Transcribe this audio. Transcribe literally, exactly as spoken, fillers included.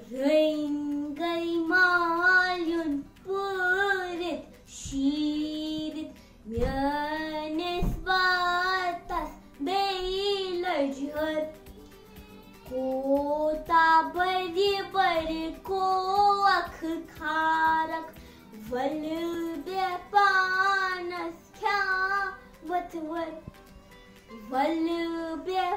Reingai maljun purit šīrit, mjønes vatas beilajhar. Kota bari bari ko akh kharak, valbe panas kya vatvar. Valbe